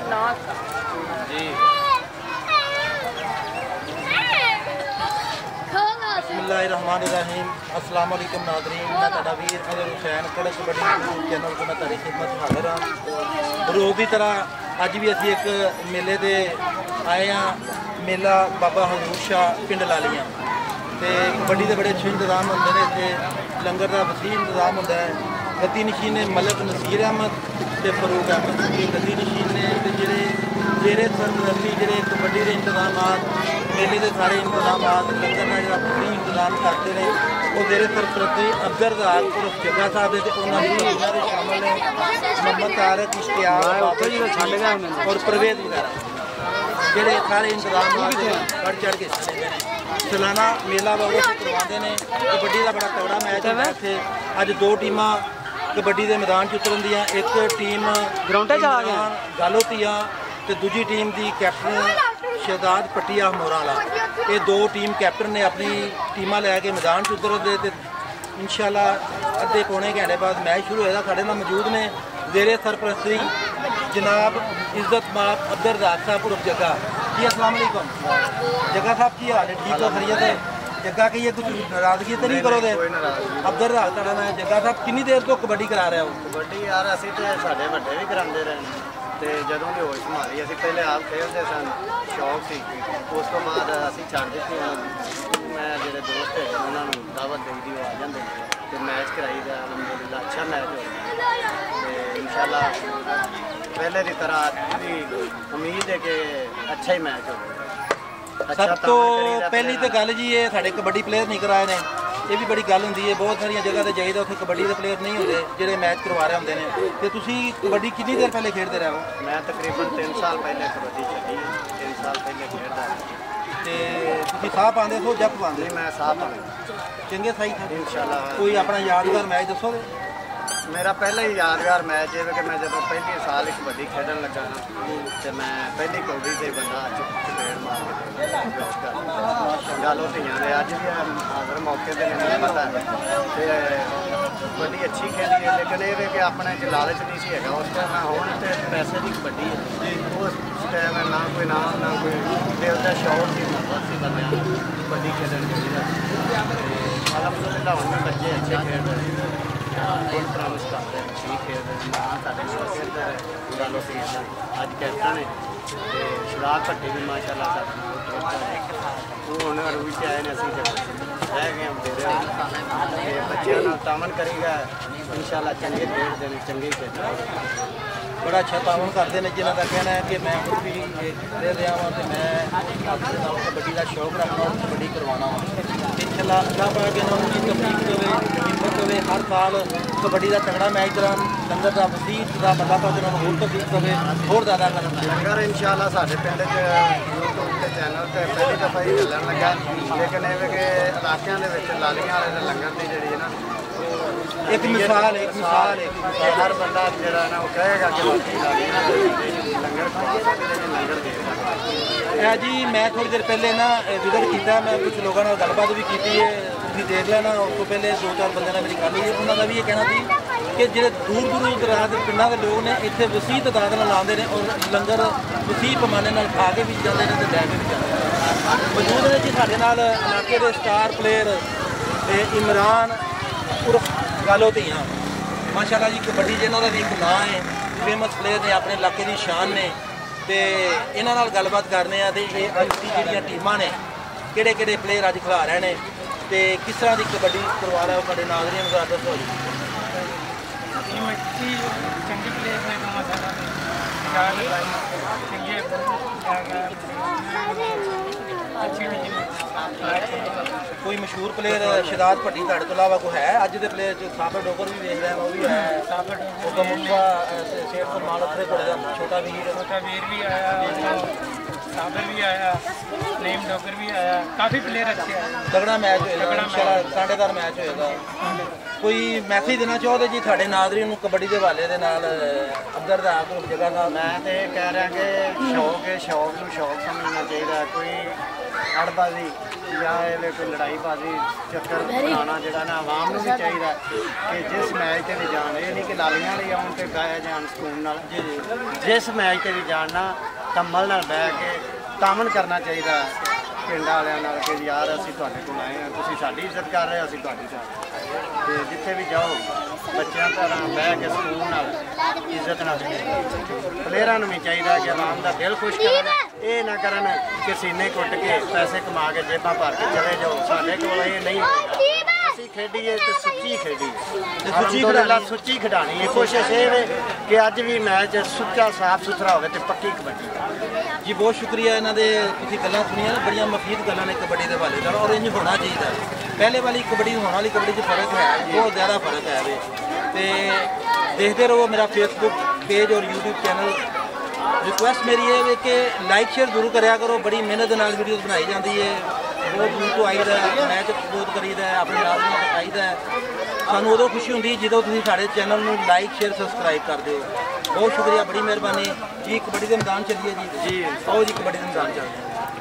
जी बिस्मिल्लाहिर्रहमानिर्रहीम। अस्सलाम वालेकुम नाज़रीन, मैं तुहाडा वीर अज़हर हुसैन कड़क कबड्डी चैनल को मैं तुहाडी खिदमत हाज़िर हाँ। रोज़ की तरह अज भी असी एक मेले दे आए हाँ। मेला बाबा हजूर शाह पिंड लालियां ते कबड्डी के बड़े अच्छे इंतजाम होंगे ने। इत्थे लंगर का वसी इंतजाम होंदा है। गद्दी नशीन ने मलिक नसीर अहमद ते फरूक अहमद गद्दी नशीन ने ते जेरे जेरे सरपरस्ती जेरे कबड्डी के इंतजाम मेले के सारे इंतजाम लंगर का जो वसी इंतजाम करते हैं वो जेरे सरपरस्ती अब्दुल रज़ाक उर्फ जग्गा साहब है। उन्होंने शामिल ने मोहम्मद तारिक इश्तियाक और परवेज वगैरह जेरे सारे इंतजाम बढ़ चढ़ के सालाना मेला बाबा करवाते हैं। कबड्डी का बड़ा तगड़ा मैच है इत्थे। अज दो टीमां कबड्डी के मैदान च उतरन दियां। एक टीम ग्राउंड गालोतिया तो दूजी टीम की कैप्टन शहजाद पट्टिया मोरा वाला। ये दो टीम कैप्टन ने अपनी टीमां लैके मैदान च उतरदे ते इंशाअल्लाह अद्धे पौने घंटे बाद मैच शुरू होएगा। साढ़े नाल मौजूद ने जेरे सरपरस्ती जनाब इज्जत माप अब्दुल रज़ाक साहब उर्फ जग्गा जी। अस्सलाम वालेकुम जग्गा साहब की हाल है? ठीक हो, खैरियत है? जग्गा कहिए कुछ नाराजगी तो नहीं करोगे? अब्दुल रज़ाक तुहाडा नाम जग्गा साहब कितनी देर तो कबड्डी करा रहे हो? कबड्डी यार असीं ते साडे वड्डे भी करांदे रहे ते जदों दी होश संभाली असीं पहले आप खेलते सन, शौक सी। उस तो बाद असीं छड्ड दित्ती। मैं जेह्ड़े दोस्त है उन्होंने दावत देई दी, आ जांदे ते मैच कराई दा। अलहमदुलिल्लाह अच्छा मैच होया ते इंशाअल्लाह पहले की तरह भी उम्मीद है कि अच्छा ही मैच होगा। सब तो पहली तो गल जी ये साढ़े कबड्डी प्लेयर नहीं कराए ने, ये भी बड़ी गल होंदी है। बहुत सारिया जगह पर जाइए उत्थे कबड्डी के प्लेयर नहीं होंगे जो मैच करवा रहे होंगे ने। तो तुसीं कबड्डी कितनी देर पहले खेलते रहे हो? मैं तकरीबन 3 साल पहले कबड्डी चली, 3 साल पहले खेलता। तो तुसीं साह पाते हो जप पाते? मैं साह पाते चंगे सही था इंशाअल्लाह। कोई अपना यादगार मैच दसोगे? मेरा पहला ही यादगार मैच है कि मैं जब पहले साल कबड्डी खेलन लगा ना तो मैं पहली कौड़ी से बंदा चपेड़ मार गल होती है। अज भी हाजिर मौके पर नहीं पता है कबड्डी अच्छी खेली है, लेकिन ये कि अपने लालच नहीं सी है। उस टाइम मैं हूँ तो पैसे की कबड्डी है। उस टाइम ना कोई नाम ना कोई दिल का शौक सी बंद कबड्डी खेलन। अलहमदुलिल्लाह हूँ बच्चे अच्छे खेल रहे हैं, गुण प्रॉमिस करते हैं, ठीक खेलते हैं। ना साढ़े खेलते हैं गालो सी अज कैप्टन है तो शराब भट्टी भी माशाअल्लाह वो हूँ अरूज से आए असी रह गए हम दे बच्चों तामन करेगा इंशाअल्लाह। चंगे खेलते हैं, चंगे खेलते हैं, बड़ा अच्छा तामन करते हैं। जिन्हों का कहना है कि मैं खुद भी दे रहा वहाँ तो मैं कबड्डी का शौक रखना और कबड्डी करवाना वा। इंशाअल्लाह अल्लाह पाक इन्होंने तौफीक देवे, हिम्मत देवे। हर साल कबड्डी का तगड़ा मैच करान, लंगर का वसी इंतजाम अल्लाह पाक इन्होंने होर तौफीक देवे, होर ज़्यादा करन। लंगर इंशाअल्लाह साडे पिंड च यूट्यूब के चैनल पर पहली दफ़ा ही चलन लगा, लेकिन ये कि इलाकों के लालियां वाले लंगर की जी ना एक मिसाल हर बंदा जरा ना वो कहेगा कि लंगर लंगर दे जी। मैं थोड़ी देर पहले ना विजिट किया, मैं कुछ लोगों ने गलबात भी की है, तुम देख लेना। उस तो पहले 2-4 बंद ने मेरी गल हुई, उन्होंने भी ये कहना थी कि जो दूर दूर दराज पिंडों के लोग ने इतने वसी तादाद आते हैं और लंगर वसी पैमाने खा के भी जाते हैं तो लैके भी जाते हैं। मौजूद ने जी साढ़े नाल इलाके के स्टार प्लेयर इमरान उर्फ गालोतिया माशाअल्लाह जी। कबड्डी जिन्हों का भी एक नाम है, फेमस प्लेयर ने, अपने इलाके की शान ने। तो इन्हों गलबात करने अज की जी टीमां ने किहड़े प्लेयर अज खिला रहे हैं तो किस तरह की कबड्डी करवा रहे हो बड़े नाज़रीन को दसो जी। चंगे प्लेयर ने कोई मशहूर प्लेयर शहजाद भट्टी तुहाडे तो इलावा कोई है अज के प्लेयर साबर डोगर भी देख रहे हैं, वो भी है शेर सलमान छोटा वीर भी आया, साबर भी आया, नेम डॉगर भी आया, काफ़ी प्लेयर अच्छे आए। तगड़ा मैच होएगा इंशाल्लाह, शानदार मैच होएगा। कोई मैसेज देना चाहोगे जी साढ़े नाज़रीन ਨੂੰ कबड्डी के हवाले ਦੇ ਨਾਲ ਅੰਦਰ ਦਾ ਆਪ ਜਗ੍ਹਾ ਦਾ? ਮੈਂ ਤੇ ਇਹ ਕਹਿ ਰਿਹਾ ਕਿ ਸ਼ੌਕ ਹੈ, ਸ਼ੌਕ ਨੂੰ ਸ਼ੌਕ ਸਮਝਣਾ ਚਾਹੀਦਾ। ਕੋਈ ਅੜਬਾਜ਼ੀ ਜਾਂ ਇਹਦੇ ਕੋਈ ਲੜਾਈਬਾਜ਼ੀ ਚੱਕਰ ਬਣਾਉਣਾ ਜਿਹੜਾ ਨਾ ਆਵਾਮ ਨੂੰ ਵੀ ਚਾਹੀਦਾ ਕਿ ਜਿਸ ਮੈਚ ਤੇ ਵੀ ਜਾਣ, ਇਹ ਨਹੀਂ ਕਿ ਲਾਲੀਆਂ ਲਈ ਆਉਣ ਤੇ ਬਹਿ ਜਾਣ ਸਕੂਨ ਨਾਲ। ਜਿਸ ਮੈਚ ਤੇ ਵੀ ਜਾਣ ਨਾ ਕੰਮਲ ਨਾਲ ਬਹਿ ਕੇ ਤਾਮਨ ਕਰਨਾ ਚਾਹੀਦਾ ਪਿੰਡ ਵਾਲਿਆਂ ਨਾਲ ਕਿ ਯਾਰ ਅਸੀਂ ਤੁਹਾਡੇ ਕੋਲ ਆਏ ਹਾਂ, ਤੁਸੀਂ ਸਾਡੀ ਇੱਜ਼ਤ ਕਰ ਰਹੇ ਹੋ, ਅਸੀਂ ਤੁਹਾਡੀ ਕਰ। ਤੇ ਜਿੱਥੇ ਵੀ ਜਾਓ ਬੱਚਿਆਂ ਤਰ੍ਹਾਂ ਬਹਿ ਕੇ ਸਕੂਨ ਨਾਲ ਇੱਜ਼ਤ ਨਾਲ। ਪਲੇਅਰਾਂ ਨੂੰ ਵੀ ਚਾਹੀਦਾ ਕਿ ਆਵਾਮ ਦਾ ਦਿਲ ਖੁਸ਼ ਕਰਨ, ਇਹ ਨਾ ਕਰਨ ਕਿ ਸੀਨੇ ਕੁੱਟ ਕੇ ਪੈਸੇ ਕਮਾ ਕੇ ਜੇਬਾਂ ਭਰ ਕੇ ਚਲੇ ਜਾਓ। ਸਾਡੇ ਕੋਲ ਇਹ ਨਹੀਂ, ਅਸੀਂ ਖੇਡੀਏ ਤੇ ਸੁੱਚੀ ਖੇਡੀਏ, ਸੁੱਚੀ ਖਿਡਾਣੀ ਹੈ। ਕੋਸ਼ਿਸ਼ ਇਹ ਹੈ ਕਿ ਅੱਜ ਵੀ ਮੈਚ ਸੁੱਚਾ ਸਾਫ ਸੁਥਰਾ ਹੋਵੇ ਤੇ ਪੱਕੀ ਕਬੱਡੀ। ਜੀ ਬਹੁਤ ਸ਼ੁਕਰੀਆ, ਇਹਨਾਂ ਦੇ ਤੁਸੀਂ ਗੱਲਾਂ ਸੁਣੀਆਂ ਨਾ, ਬੜੀਆਂ ਮਫੀਦ ਗੱਲਾਂ ਨੇ ਕਬੱਡੀ ਦੇ ਹਵਾਲੇ ਨਾਲ, ਔਰ ਇੰਝ ਹੋਣਾ ਚਾਹੀਦਾ। ਪਹਿਲੇ ਵਾਲੀ ਕਬੱਡੀ ਹੋਣ ਵਾਲੀ ਕਬੱਡੀ 'ਚ ਫਰਕ ਹੈ, ਬਹੁਤ ਜ਼ਿਆਦਾ ਫਰਕ ਹੈ ਵੇ। ਤੇ ਦੇਖਦੇ ਰਹੋ ਮੇਰਾ ਫੇਸਬੁੱਕ पेज और यूट्यूब चैनल। रिक्वेस्ट मेरी है कि लाइक शेयर जरूर कराया करो, बड़ी मेहनत नाल वीडियोस बनाई जाती है, बहुत दूर तो आईदा मैच बहुत करीदा है, अपने नाज़रीन तक आईदा है। सानू उदों खुशी होंदी जो तुसीं साडे चैनल नूं लाइक शेयर सबसक्राइब कर दो। बहुत शुक्रिया, बड़ी मेहरबानी जी। कबड्डी के मैदान चलिए जी, आओ जी कबड्डी के मैदान चलते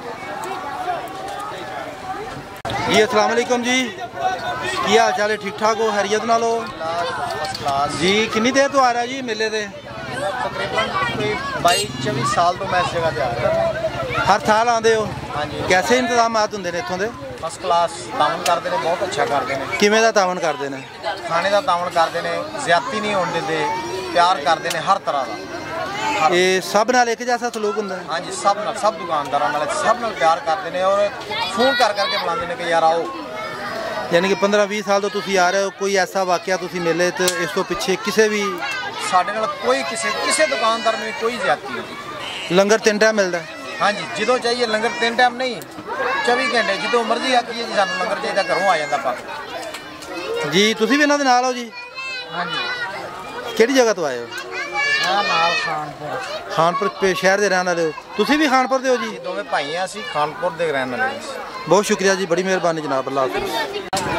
हैं जी। अस्सलाम वालेकुम जी, की हाल चाल है? ठीक ठाक हो? हैरियत नाल हो? जी कितनी देर तो आ रहा जी मेले से? तकरीबन कोई 22-24 साल तो मैं इस जगह पे आ रहा। हर साल आते हो? हाँ जी। कैसे इंतजामात होंगे ने इत्थों दे? फस्ट क्लास तावन करते हैं, बहुत अच्छा करते हैं। किवें दा तावन करते हैं? खाने का तावन करते हैं, ज्यादती नहीं होने देते, प्यार करते हैं हर तरह का। ये सब नाल एक जैसा सलूक होंदा है? हाँ जी, सब नाल, सब दुकानदारों नाल सब नाल प्यार करते हैं और फोन कर करके बुलाते हैं कि यार आओ। यानी कि 15-20 साल तो तुसी आ रहे हो, कोई ऐसा वाकया तुसी मेले ते इस तो पिछे किसी भी साडे नाल कोई किसी दुकानदार में कोई ज्यादती नहीं। लंगर 3 टाइम मिलता है? हाँ जी, जो चाहिए लंगर 3 टाइम नहीं, 24 घंटे जो मर्जी आखिए जी सानू लंगर चाहिए, घरों आ जाता पक जी। तुसी भी इन्हां दे नाल हो जी? हाँ जी। किहड़ी जगह तो आए हो? मैं नाल खानपुर। खानपुर शहर के रहने वाले हो? तुसी भी खानपुर दे हो जी? दोवें भाई हैं, असीं खानपुर दे रहने वाले हैं। बहुत शुक्रिया जी, बड़ी मेहरबानी जनाब, अल्लाह हाफ़िज़।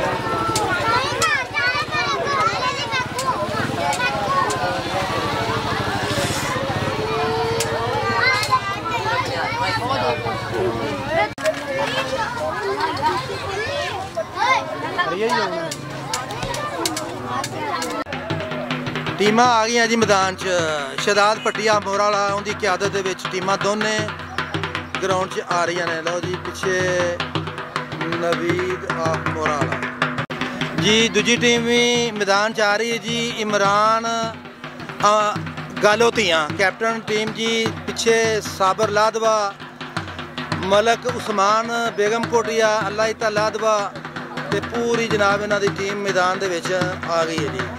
टीमां आ गई जी मैदान च। शहजाद पट्टिया मोरा वाला उनकी क्यादत दे टीमां दोने ग्राउंड च आ रही ने। लो जी पिछे नवीद मोरा वाला जी। दूजी टीम भी मैदान च आ रही है जी। इमरान गालोतियाँ कैप्टन टीम जी। पिछे साबर लादवा, मलक उस्मान, बेगम कोटिया, अल्लाह लादवा ते पूरी जनाब इन्हां दी टीम मैदान दे विच आ गई है जी।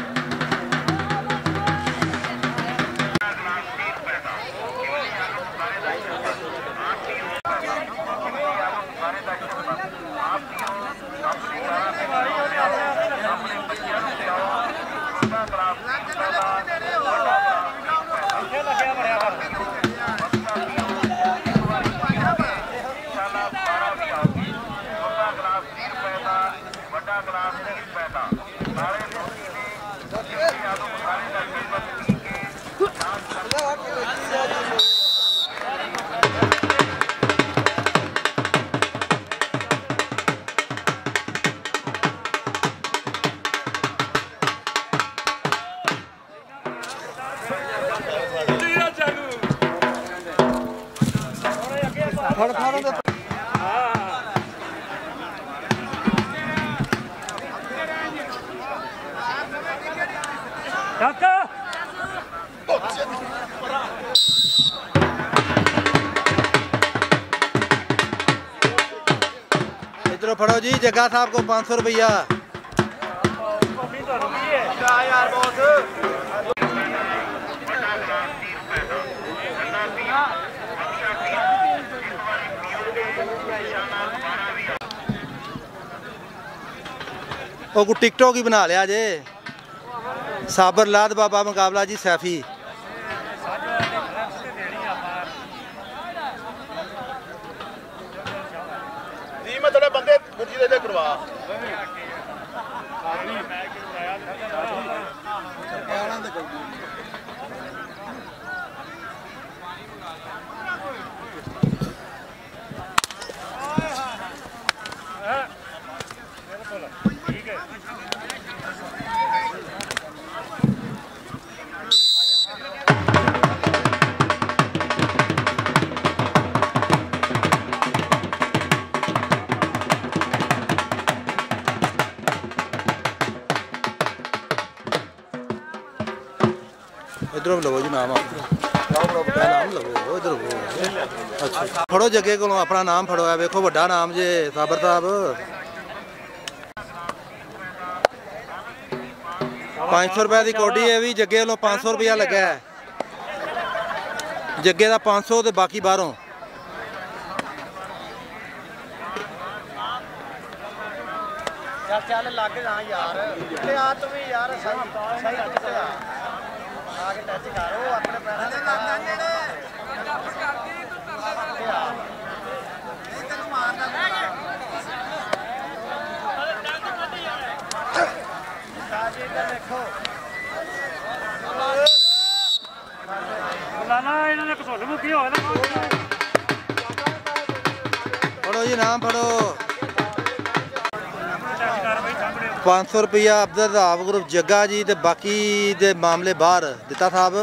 इधरों फड़ो जी। जग्गा साहब को 500 रुपया। वो टिकटॉक ही बना लिया जे। साबर लाद बाबा मुकाबला जी सैफी। थोड़े बंदे गुरजी दे करवा इधरों लवो जी नाम नाम लवो इधर अच्छा फड़ो जगे को अपना नाम फड़ो है वेखो वड्डा नाम जे साबर साहब 500 रुपए की कौडी है भी जगे वालों 500 रुपया लगा है जगे का 500 तो बाकी बाहरों चल लग जा यार आ तू भी यार सही सही आगे टच कर वो अपने पैरों से देखो फड़ो जी नाम फड़ो 500 रुपया अब्दुल रज़ाक ग्रुप जग्गा जी ते बाकी दे मामले बाहर दिता साहब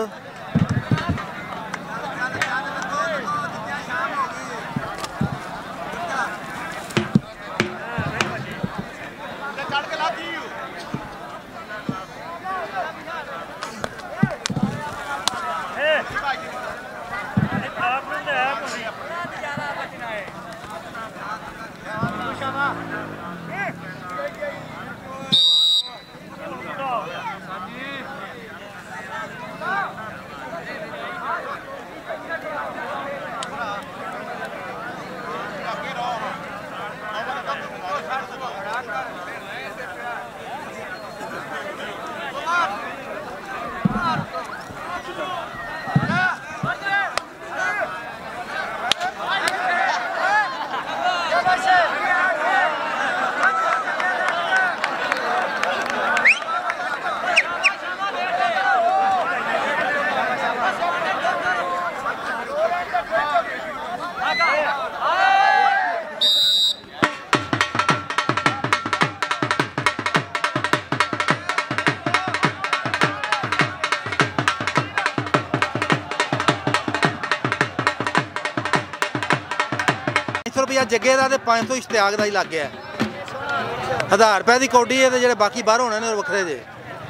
रुपया जगे का 500 इश्तियाक का ही लग गया 1000 रुपए की कौडी है जो बाकी बाहर होने ने वखरे जे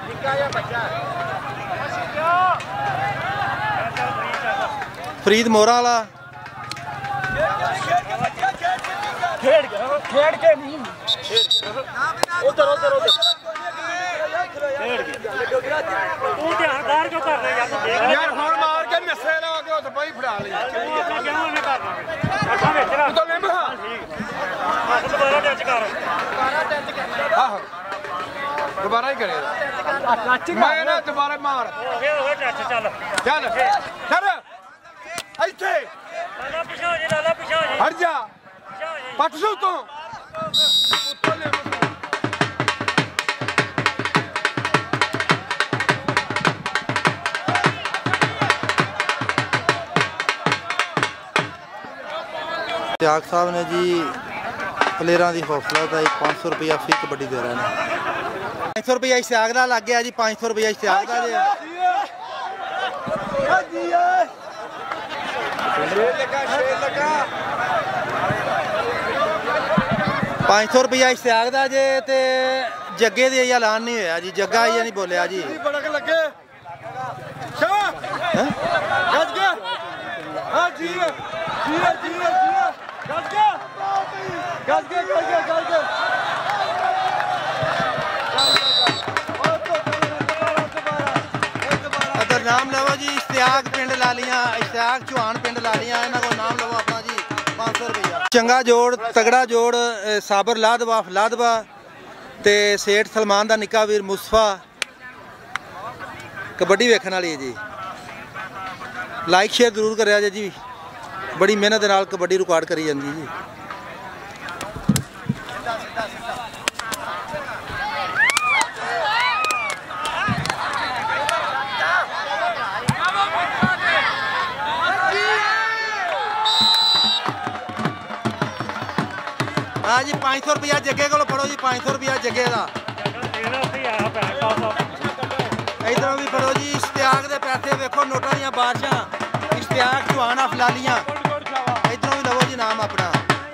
फरीद मोरा वाला दोबारा ही करे मैं ना दोबारा मार चल चल चल ऐसे हट जा पट सो तो इश्तियाक साहब ने जी प्लेयरां की हौसला का 500 रुपया फी कबड्डी दे रहे हैं 500 रुपया इश्तियाक का लग गया जी 500 रुपया इश्तियाक का जी 500 रुपया इश्तियाक का जे ते जग्गे दे ऐलान नहीं होया जी जग्गा ये नहीं बोलिया जी अगर नाम लवो जी इश्तियाक पिंड लालियां इश्तियाक चौहान पिंड लालियां इन्हों को नाम लवो अपना जी 500 रुपया चंगा जोड़ तगड़ा जोड़ साबर लादवा फलादवा ते सेठ सलमान का निक्का वीर मुस्तफा कबड्डी वेखण वाली है जी लाइक शेयर जरूर करिया जी बड़ी मेहनत नाल कबड्डी रिकॉर्ड करी जाती जी। हाँ जी 500 रुपया जगे को फड़ो जी 500 रुपया जगे का इधरों भी फड़ो जी इश्तियाक के पैसे वेखो नोटा दी बारिशां इश्तियाक चौहान अफलालियां इधरों भी लवो जी नाम अपना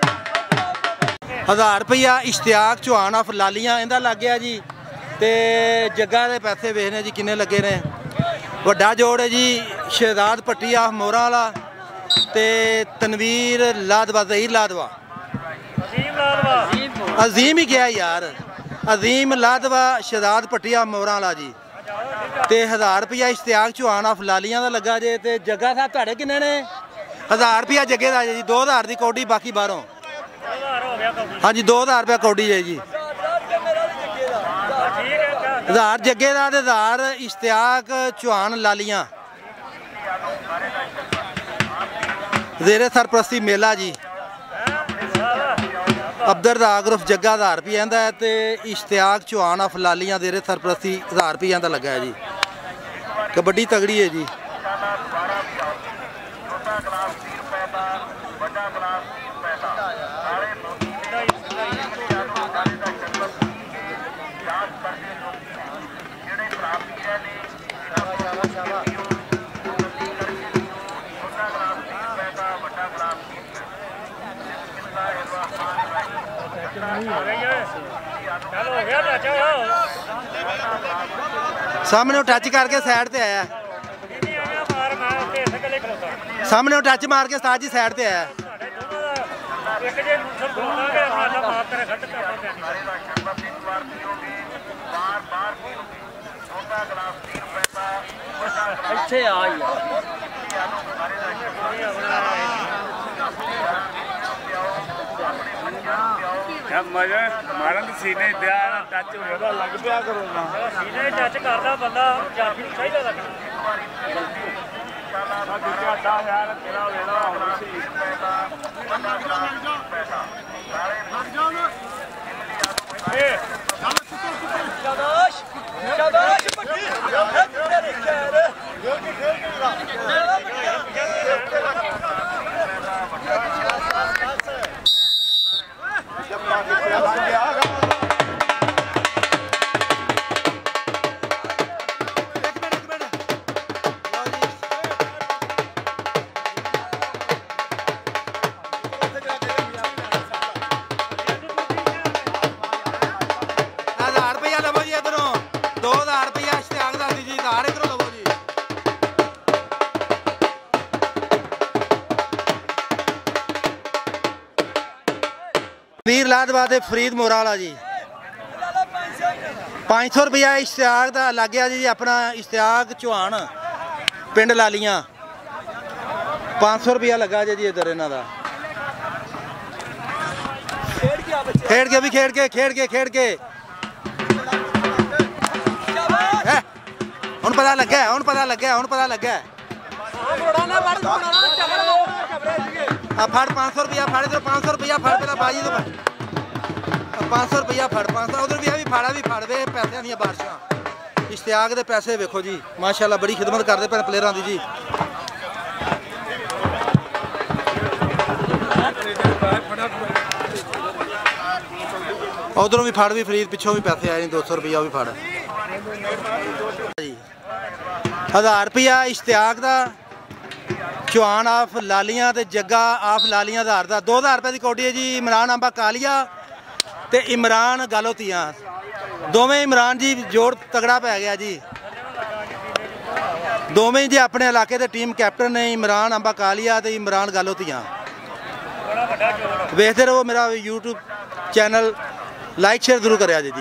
1000 रुपया इश्तियाक चौहान अफलालियां इहदा लग गया जी ते जग्गा के पैसे वेखने जी किन्ने लगे ने वड्डा जोड़ है जी शहजाद भट्टी आफ मोरा वाला ते तनवीर लादवा ज़हीर लादवा अजीम ही गया यार अजीम लादवा शहजाद भट्टी आफ मोरा वाला जी ते 1000 रुपया इश्तियाक चौहान अफलालियां का लगा जे ते जग्गा साहब तुहाडे किन्ने ने 1000 रुपया जगे का जी 2000 की कौडी बाकी बाहरों हाँ जी 2000 रुपया कौडी है जी 1000 जगे का 1000 इश्तियाक चौहान लालियां ज़ेरे सरप्रस्ती मेला जी अब्दुल रज़ाक उर्फ जग्गा 1000 रुपया आंदा है तो इश्तियाक चौहान अफलालियां ज़ेरे सरप्रस्ती 1000 रुपया का लगा है जी कबड्डी तगड़ी है जी सामने टच करके साइड ते आया सामने टच मार के उस्ताद जी साइड ते आया ਇੱਥੇ ਆ ਯਾਰ ਮਜ਼ਾ ਮਾਰਨ ਦੇ ਸੀਨੇ ਤੇ ਟੱਚ ਹੋਇਆ ਲੱਗ ਪਿਆ ਕਰੋ ਨਾ ਸੀਨੇ ਟੱਚ ਕਰਦਾ ਬੰਦਾ ਜਾਫੀ ਨੂੰ ਚਾਹੀਦਾ ਲੱਗਣਾ ਦੂਜਾ ਦਾ ਯਾਰ ਤੇਰਾ ਵੇਲਾ ਹੋਣਾ ਸੀ ਸ਼ਾਬਾਸ਼ ਸ਼ਾਬਾਸ਼ ਪੱਟੀ ਤੇਰੇ ਖੈਰ लादवा फरीद मोरा वाला जी 500 रुपया इश्तियाक का लग गया जी अपना इश्तियाक चौहान पिंड लालियां 500 रुपया लगा जी इधर इन्हों का खेड के भी खेड के हुण पता लगा फड़ 500 रुपया फड़ इधर 500 रुपया फड़ पहला बाजी तो 500 रुपया फड़ 500 उधर भी फाड़ा भी फड़ वे पैसे दी बारिशां इश्तियाक के पैसे वेखो जी माशाल्लाह बड़ी खिदमत करते पे प्लेयरां दी जी उधरों भी फड़ भी फरीद पिछों भी पैसे आए 200 रुपया भी फड़ जी 1000 रुपया इश्तियाक का चौहान आफ लालियां ते जग्गा आफ लालियां 1000 का 2000 रुपये की कौडी है जी इमरान अंबा कालिया ते इमरान गालोतियां दोवें इमरान जी जोड़ तगड़ा पै गया जी दोवें जी अपने इलाके के टीम कैप्टन ने इमरान अंबा कालिया ते इमरान गालोतियां वेखते रहो मेरा यूट्यूब चैनल लाइक शेयर जरूर करें जी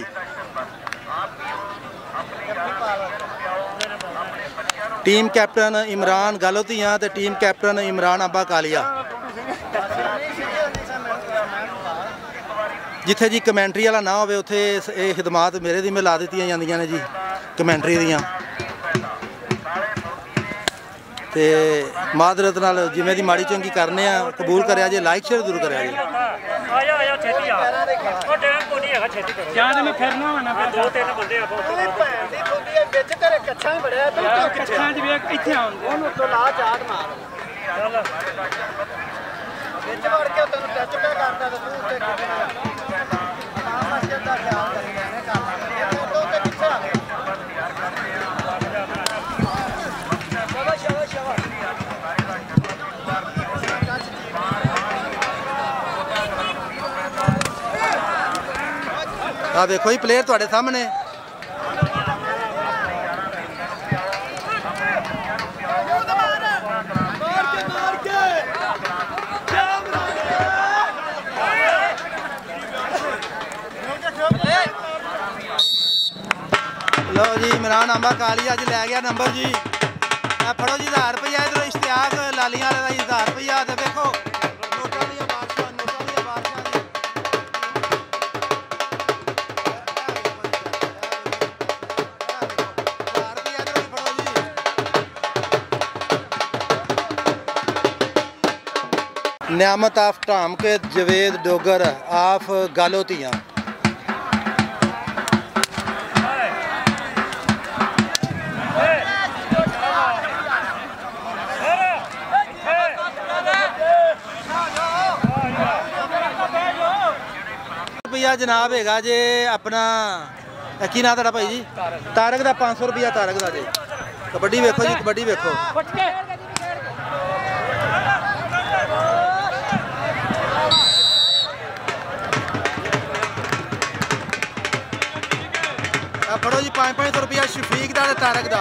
टीम कैप्टन इमरान गालोतियां ते टीम कैप्टन इमरान अंबा कालिया जिथे जी कमेंट्री वाला ना हो उत्थे ये खिदमात मेरे दी में ला दी जांदियां ने जी कमेंट्री दियां ते मादरत नाल जिवें दी माड़ी चंगी करने आ कबूल करिया जे लाइक शेयर जरूर करिया जी आया छेती आ ओ टाइम को नहीं है छेती करो क्या मैं फिरना होना दो तीन बंदे आ भैन दी खुदी विच तेरे कच्छा ही बड़या बिल्कुल कच्छा दी वेख इथे आउंदे ओनु तो ला चाट मार चल आ देखो जी प्लेयर तुहाडे सामने लो जी इमरान अंबा काली अज लै गया नंबर जी। फड़ो जी 1000 रुपया इधर इश्तियाक लालियां वाले का 1000 रुपया। तो देखो नोटां दी बारिशां नियामत आफ ढाम के जवेद डोगर आफ गालोतियाँ। रुपया जनाब है जे अपना की ना तेरा भाई जी तारक का 500 रुपया तारक का जी। कबड्डी वेखो जी कबड्डी वेखो। फड़ो जी 500 रुपया शफीक का तारक का।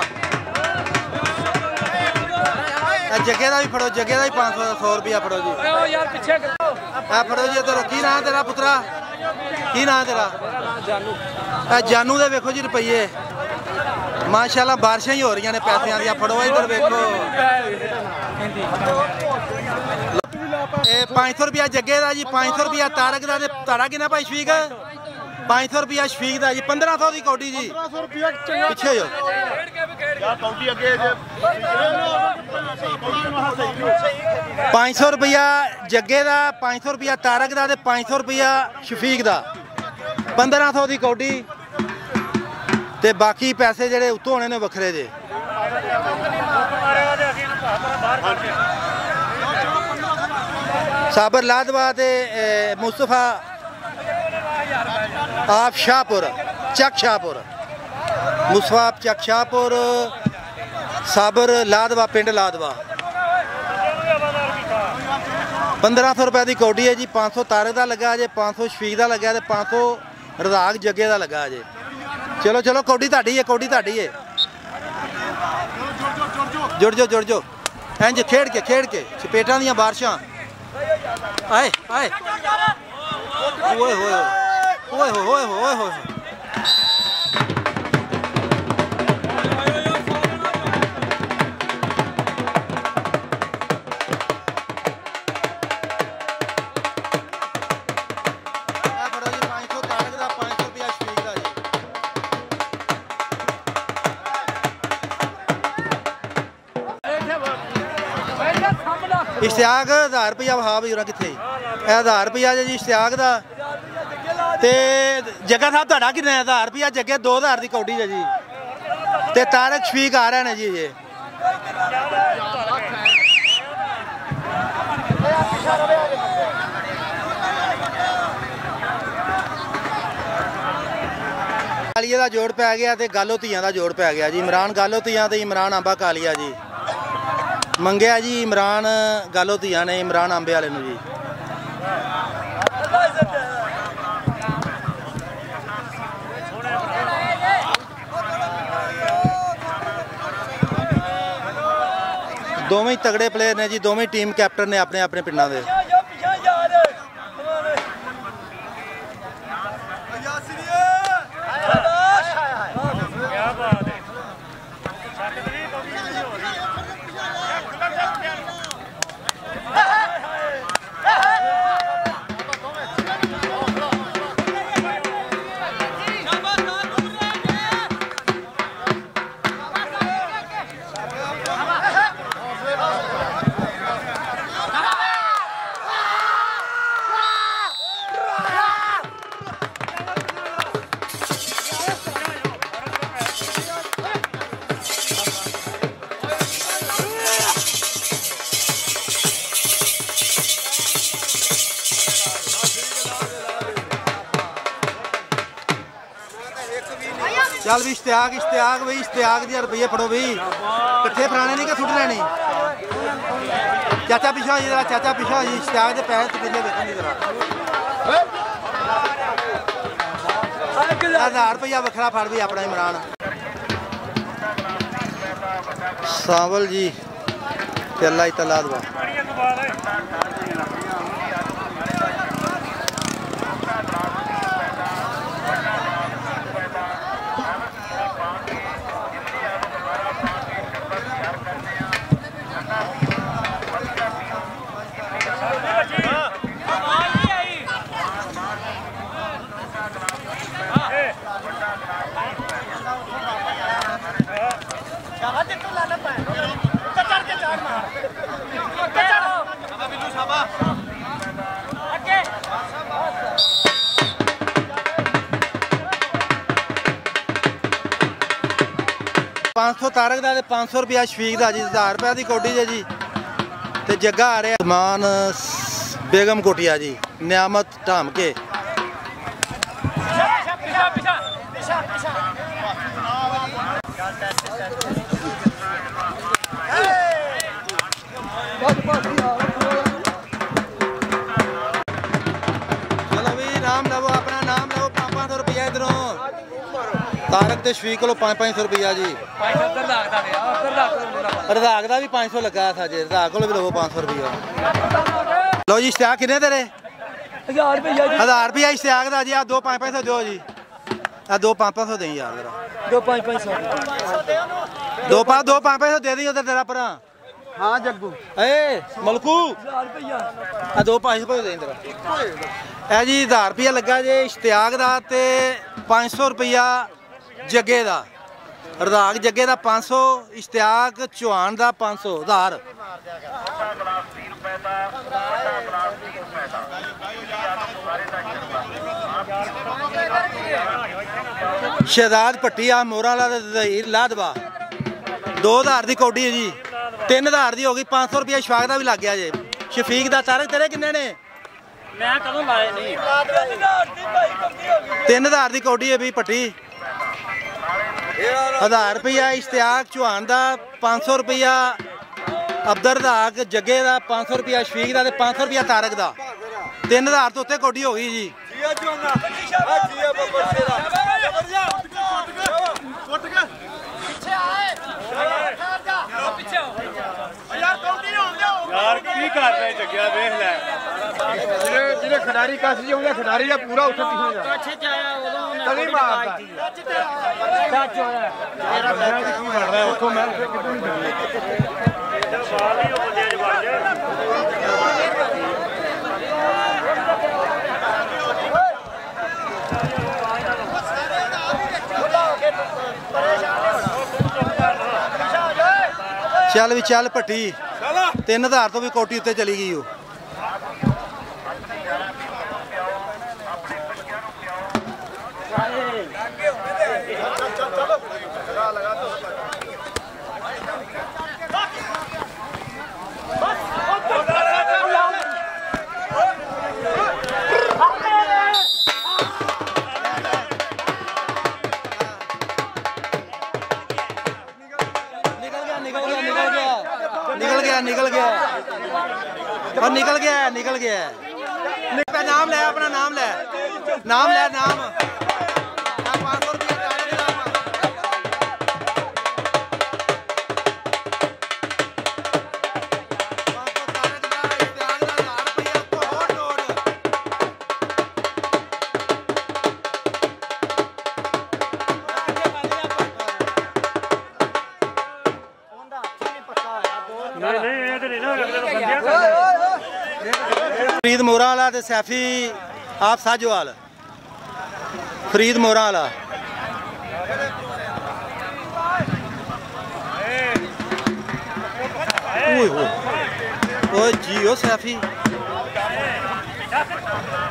जगे का भी फड़ो जगे का भी 500 रुपया फड़ो जी। फड़ो जी इधर की ना तेरा पुत्रा की ना तेरा जानू दे वेखो जी रुपये माशाल्लाह बारिशां ही हो रही ने पैसों दी। फड़ो इधर वेखो 500 रुपया जगे का जी 500 रुपया तारक का। तारा किना भाई शफीक 500 रुपया शफीक का जी 1500 की कौडी जी पिछे हो 500 रुपया जगे का 500 रुपया तारक का 500 रुपया शफीक का 1500 की कौडी ते बाकी पैसे जेडे उत्तों होने ने वखरे जे। साबर लादवा ते मुस्तफा आप शाहपुर चक शाहपुर मुस्तफा चक शाहपुर साबर लादवा पिंड लादवा 1500 रुपए की कौडी है जी। 500 तारक का लगा जे 500 शफीक का लगा तो 500 रजाक जगे का लगा जे। चलो चलो कौडी ताड़ी है कौडी ताड़ी है। जुड़ जो इंज खेड़ के चपेटा दियां बारिशां आए आए ओए होए ओए होए होए होए। इश्तियाक 1000 रुपया वहा भी कितने 1000 रुपया जी इश्तियाक का। ते जग्गा साहब तुहाडा किन्ना 1000 रुपया जग्गे 2000 की कौडी है जी। ते तारक शफीक आ रहे हैं जी ये कालिया का जोड़ पै गया तो गालोतियां का जोड़ पै गया जी। इमरान गालोतियां तो इमरान अंबा कालिया जी मंगया जी। इमरान गालोतियां ने इमरान अंबे वाले जी। दोवें ही तगड़े प्लेयर ने जी। दोवें टीम कैप्टन ने अपने अपने पिंडा दे। चल भी इश्तियाक इश्तियाक बई इश्तियाक दी रुपये फड़ो बई कट्ठे फराने नहीं कि सुट लेनी चाचा पिछा हो जी चाचा पिछा हो जी इश्तियाक दे पैसे तो कितने देखने की तरह 1000 रुपया वखरा फड़ भी अपना इमरान सावल जी अल्लाह तला दुआ 500 तारक का 500 रुपया शफीक का जी 1000 रुपया की कोटी है जी तो जग्गा आ रहा मान बेगम कोटिया जी नियामत ढाम के चलो भी नाम लवो अपना नाम लवो 500 रुपया इधरों तारक ते शफीक को 500 रुपया जी रजाक का भी 500 लगा था जी रजाक को भी लवो 500 रुपया लो जी इश्तियाक कितने तेरे 1000 रुपया इश्तियाक का जी आप 2 500 दो जी दो 500 दें यार दो 500 दे दी उधर तेरा भरा हाँ जग्गू ए मलकू 2 500 दें तेरा ए जी 1000 रुपया लगा जी इश्तियाक का 500 रुपया जग्गे का रजाक जग्गे का 500 इश्तियाक चौहान का 500 1000 शहजाद भट्टिया मोरा लादवा 2000 की कौडी है जी 3000 की हो गई 500 रुपया शफाक का भी लग गया जी शफीक का तारक तेरे किन्ने ने 3000 की कौडी है भी भट्टी 1000 रुपया इश्तियाक चौहान का 500 रुपया अब्दुल रज़ाक जग्गे का 500 रुपया शफीक का 500 रुपया तारक का 3000 तो उत्ते कौडी हो गई जी खिडारी कस जी खिडारी पूरा उठे चल भी चल भट्टी 3000 तो भी कोटी उत्ते चली गई निकल गया नाम ले अपना नाम ले 500 रुपया फरीद मोरा वाला ते सैफी आप साजोवाल फरीद मोरा वाला ओ जी ओ सैफी